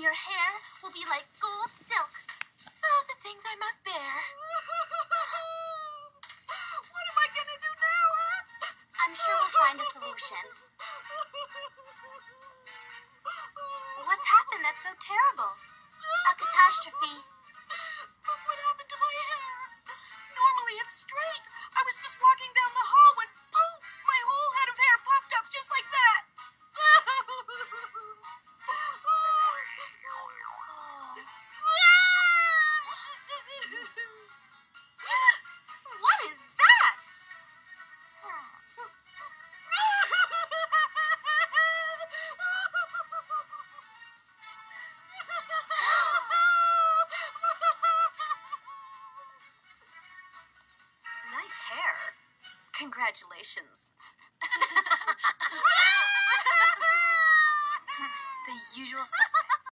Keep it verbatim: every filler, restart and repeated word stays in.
your hair will be like gold silk. Oh, the things I must bear. What am I gonna do now, huh? I'm sure we'll find a solution. What's happened that's so terrible? A catastrophe. Look what happened to my hair. Normally it's straight. I was just walking down the hall when poof, my whole head of hair puffed up just like that. What is that? Nice hair. Congratulations. The usual suspects.